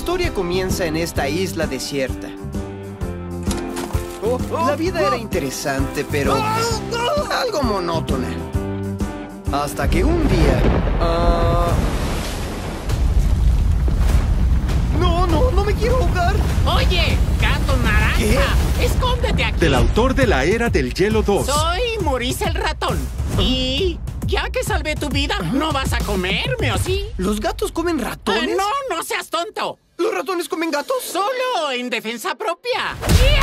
historia comienza en esta isla desierta. La vida era interesante, pero algo monótona. Hasta que un día... No me quiero ahogar. Oye, gato naranja, ¿Qué? escóndete aquí. Del autor de La Era del Hielo 2. Soy Maurice el ratón. Y ya que salvé tu vida, ¿no vas a comerme o sí? ¿Los gatos comen ratones? No seas tonto. ¿Los ratones comen gatos? Solo en defensa propia.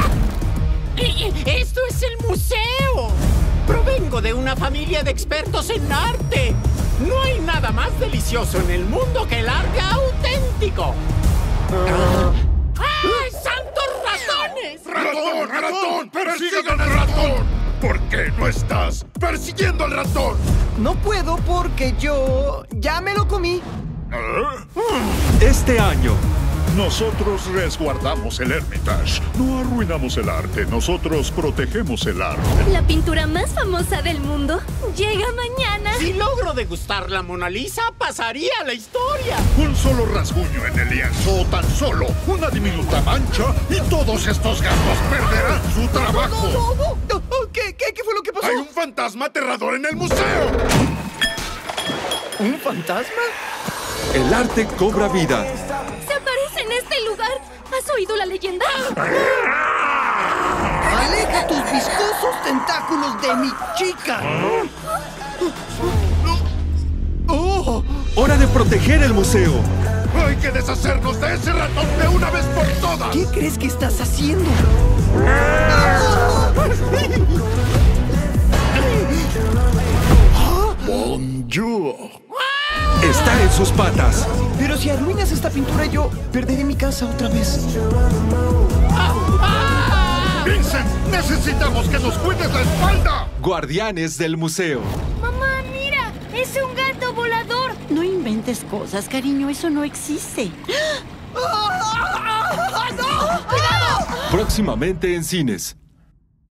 ¡Esto es el museo! Provengo de una familia de expertos en arte. No hay nada más delicioso en el mundo que el arte auténtico. ¡Ay, santos ratones! ¡Ratón! ¡Persigan al ratón! ¿Por qué no estás persiguiendo al ratón? No puedo porque yo ya me lo comí. Este año. Nosotros resguardamos el Hermitage. No arruinamos el arte, nosotros protegemos el arte. La pintura más famosa del mundo llega mañana. Si logro degustar la Mona Lisa, pasaría a la historia. Un solo rasguño en el lienzo, tan solo una diminuta mancha, y todos estos gatos perderán su trabajo. No. ¿Qué fue lo que pasó? ¡Hay un fantasma aterrador en el museo! ¿Un fantasma? El arte cobra vida. Se aparece en este lugar. ¿Has oído la leyenda? ¡Aleja tus viscosos tentáculos de mi chica! Hora de proteger el museo. ¡Hay que deshacernos de ese ratón de una vez por todas! ¿Qué crees que estás haciendo? Bonjour. Está en sus patas. Pero si arruinas esta pintura, yo perderé mi casa otra vez. Vincent, necesitamos que nos cuides la espalda. Guardianes del museo. Mamá, mira, es un gato volador. No inventes cosas, cariño, eso no existe. Próximamente en cines.